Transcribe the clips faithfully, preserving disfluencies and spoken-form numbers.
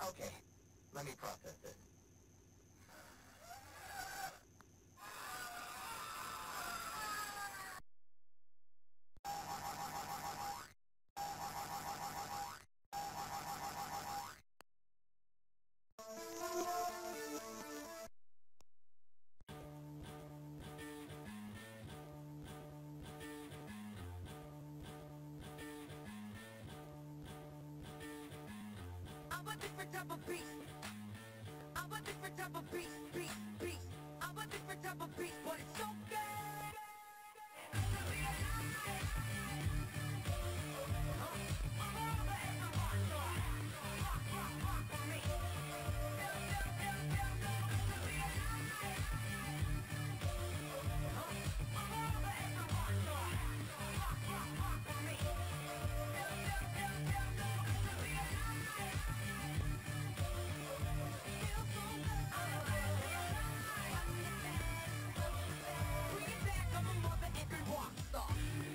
Okay, let me process this. I'm a different type of beast. I'm a different type of beast, beast, beast. I'm a different type of beast, but it's so good. To be alive. I'm all the ever rock star. Rock, rock, rock for me. Feel, feel, feel, feel good to be alive. I'm all the ever rock star. Rock, rock, rock for me. Feel, feel, feel, feel good to be alive. Feel so good. I'm alive. Bring it back, I'm a mother effing rock star.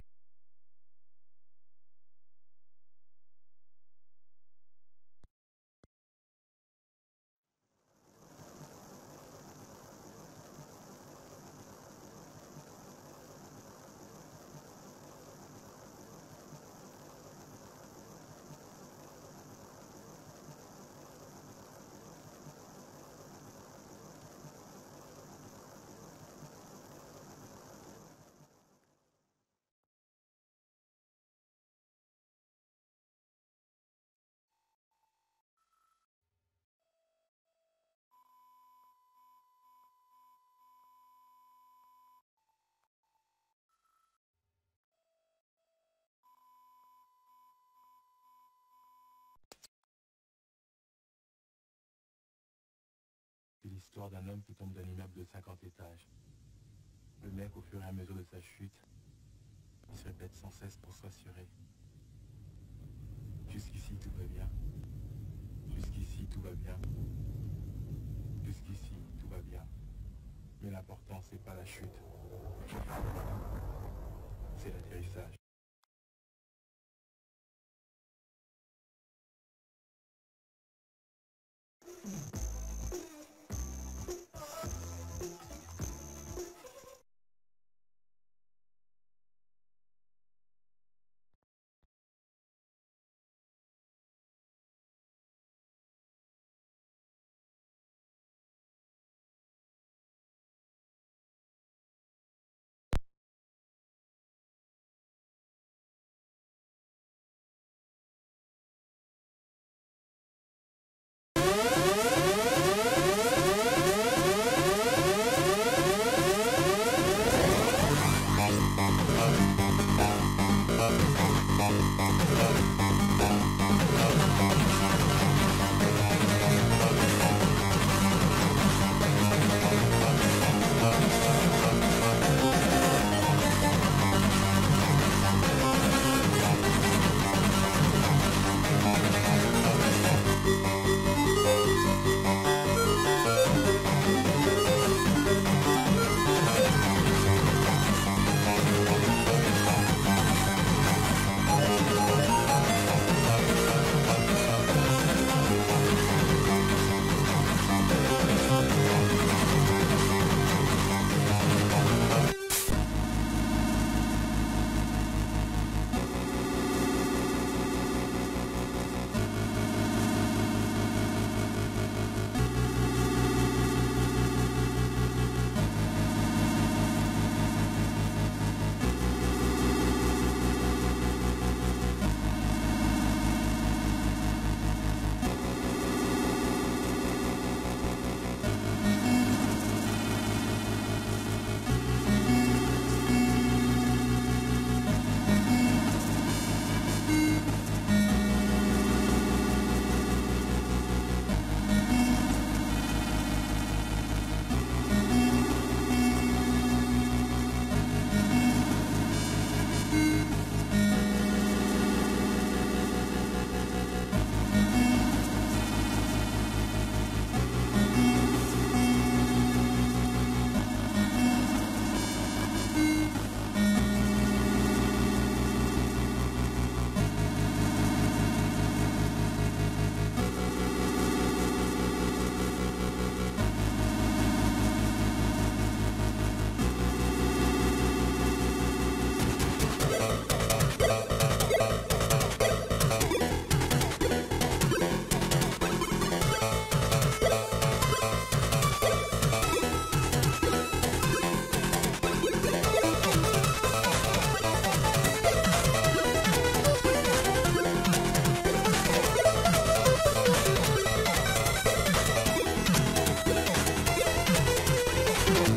C'est l'histoire d'un homme qui tombe d'un immeuble de cinquante étages. Le mec, au fur et à mesure de sa chute, il se répète sans cesse pour se rassurer. Jusqu'ici, tout va bien. Jusqu'ici, tout va bien. Jusqu'ici, tout va bien. Mais l'important, c'est pas la chute. C'est l'atterrissage.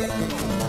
Let's go.